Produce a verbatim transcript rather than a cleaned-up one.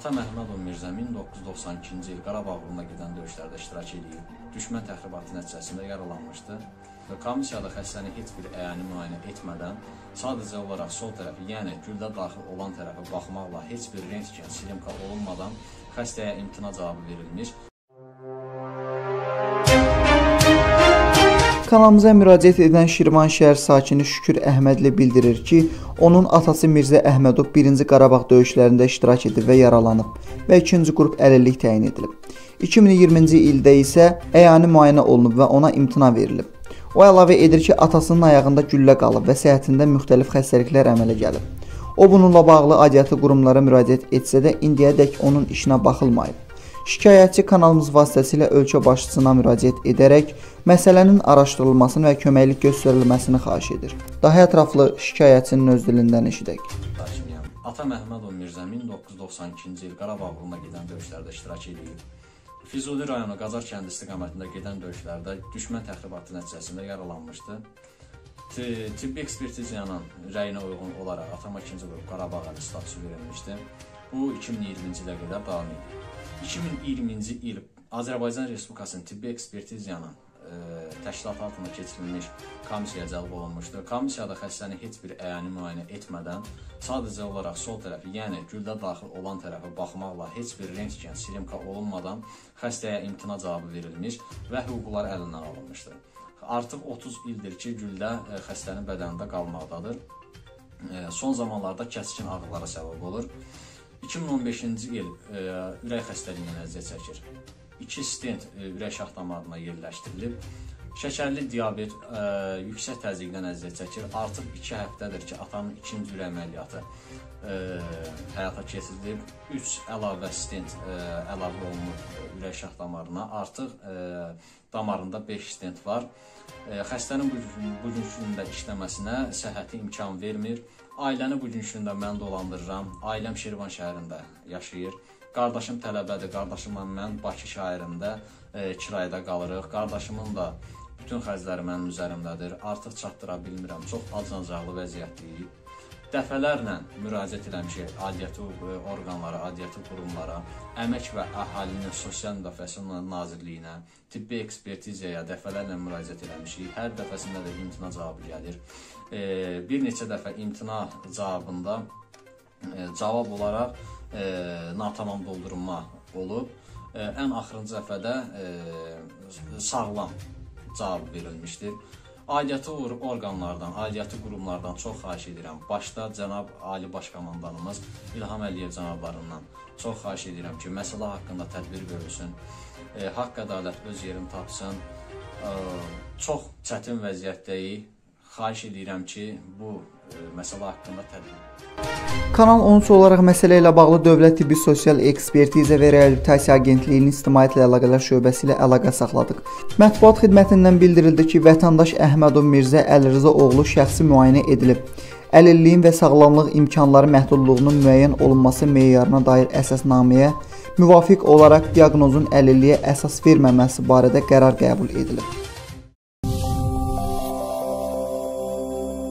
Atam Əhmədov Mirzə min doqquz yüz doxsan ikinci il Qarabağ uğruna gedən döyüşlərdə iştirak edib, düşmən təxribatı nəticəsində yaralanmışdı və komissiyada xəstəni heç bir əyani müayinə etmədən sadəcə olaraq sol tərəfi, yəni güldə daxil olan tərəfə baxmaqla heç bir rentgen, silimka olunmadan xəstəyə imtina cavabı verilmiş. Kanalımıza müraciət edən Şirvan şəhər sakini Şükür Əhmədli bildirir ki, onun atası Mirzə Əhmədov birinci Qarabağ döyüşlərində iştirak edib və yaralanıb və ikinci qrup əlillik təyin edilib. iki min iyirminci ildə isə əyani müayinə olunub və ona imtina verilib. O əlavə edir ki, atasının ayağında güllə qalıb və səhhətində müxtəlif xəstəliklər əmələ gəlib. O bununla bağlı aidiyyatı qurumlara müraciət etsə də indiyədək onun işinə baxılmayıb. Şikayətçi kanalımız vasitəsilə ölkə başçısına müraciət edərək məsələnin araşdırılmasını və köməklik göstərilməsini xahiş edir. Daha ətraflı şikayətçinin öz dilindən eşidək. Atam Əhmədov Mirzə min doqquz yüz doxsan ikinci il Qarabağ uğruna gedən döyüşlərdə iştirak edib. Füzuli rayonu Qacar kəndi istiqamətində gedən döyüşlərdə düşmən təxribatı nəticəsində yaralanmışdı. Tibbi ekspertiziyanın rəyinə uyğun olaraq atama ikinci qrup Qarabağ əli statusu verilmişdi. Bu iki min iyirminci ilə qədər davam edir. iki min iyirminci il Azərbaycan Respublikasının tibbi ekspertiziyanın e, təşkilat altında keçirilmiş komissiyaya cəlb olunmuşdur. Komissiyada xəstəni heç bir əyani müayinə etmədən sadəcə olaraq sol tərəfi, yəni güldə daxil olan tərəfə baxmaqla heç bir rentgen, silimka olunmadan xəstəyə imtina cavabı verilmiş və hüquqları əlindən alınmışdır. Artıq otuz ildir ki, güldə e, xəstənin bədənində qalmaqdadır. E, son zamanlarda kəskin ağrılara səbəb olur. iki min on beşinci il e, ürək xəstəliyindən əziyyət çəkir. İki stent e, ürək şax damarına yerləşdirilib. Şəkərli diabet, e, yüksək təzyiqdən əziyyət çəkir. Artıq iki həftədir ki, atanın ikinci ürək əməliyyatı e, həyata keçirilib. üç əlavə stent e, əlavə olunub ürək şax damarına. Artıq e, damarında beş stent var. E, xəstənin bu gün gündə işləməsinə səhhəti imkan vermir. Ailəni bu gün gündə mən dolandırıram. Ailəm Şirvan şəhərində yaşayır. Qardaşım tələbədir. Qardaşımla mən Bakı şəhərində e, kirayədə qalırıq. Qardaşımın da bütün xərcləri mənim üzərimdədir. Artıq çatdıra bilmirəm. Çox acınacaqlı vəziyyətdəyik. Dəfələrlə müraciət eləmişik aidiyyatı orqanlara, aidiyyatı qurumlara, Əmək və Əhalinin Sosial Müdafiəsi Nazirliyinə, tibbi ekspertiziyaya dəfələrlə müraciət eləmişik. Hər dəfəsində də imtina cavabı gəlir. E, bir neçə dəfə imtina cavabında e, cavab olaraq e, natamam doldurulma olub. E, ən axırıncı dəfədə e, sağlam cavab verilmişdir. Aidiyyatı orqanlardan, aidiyyatı qurumlardan çox xahiş edirəm. Başda cənab Ali Baş Komandanımız İlham Əliyev cənablarından çox xahiş edirəm ki, məsələ haqqında tədbir görülsün, e, haqq ədalət öz yerini tapsın. E, çox çətin vəziyyətdəyik. Xahiş edirəm ki, bu e, məsələ haqqında tədbir. Kanal on üç olaraq məsələ ilə bağlı Dövlət Tibbi Sosial Ekspertiza və Reabilitasiya Agentliyinin İctimaiyyətlə Əlaqələr şöbəsi ilə əlaqə saxladıq. Mətbuat xidmətindən bildirildi ki, vətəndaş Əhmədov Mirzə Əlirza oğlu şəxsi müayinə edilib. Əlilliyin və sağlamlıq imkanları məhdudluğunun müəyyən olunması meyarına dair əsasnaməyə müvafiq olaraq diaqnozun əlilliyə əsas verməməsi barədə qərar qəbul edilib.